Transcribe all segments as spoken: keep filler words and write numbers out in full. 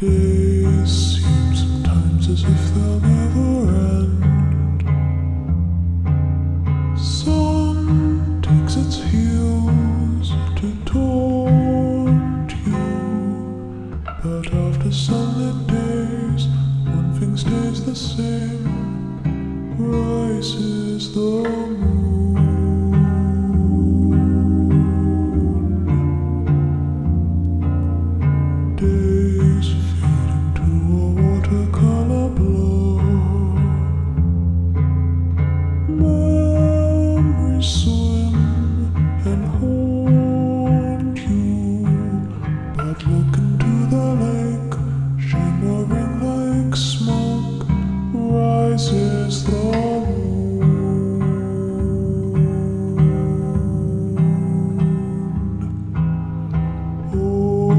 Days seem sometimes as if they'll never end. Sun takes its heels to taunt you, but after sunlit days, one thing stays the same: rises the moon. Look into the lake, shimmering like smoke, rises the moon. Oh,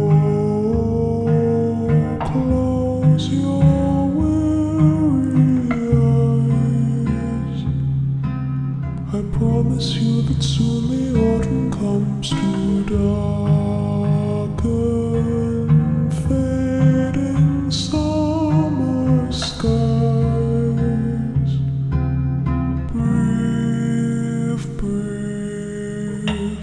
close your weary eyes. I promise you that soon the autumn comes to darken fading summer skies. Breathe, breathe,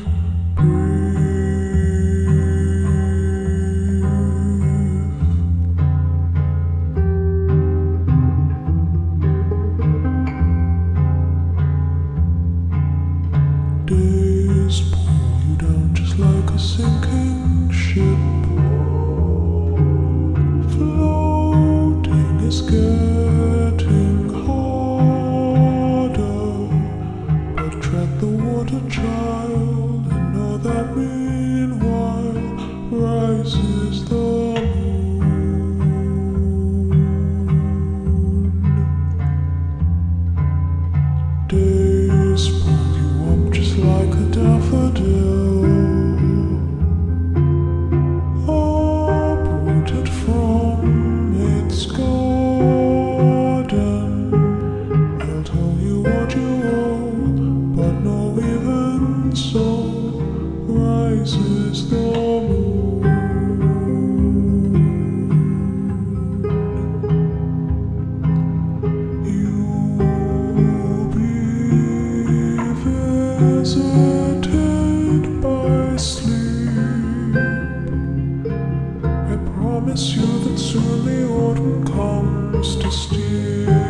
breathe. Days pull you down just like a sinking ship. Floating is getting harder, but tread the water, child, and know that meanwhile rises the moon. Days pull you up just like a daffodil, uprooted from its garden. They'll tell you what you owe, but no, even so rises the moon. You'll be visited by sleep. I promise you that soon the autumn comes to steal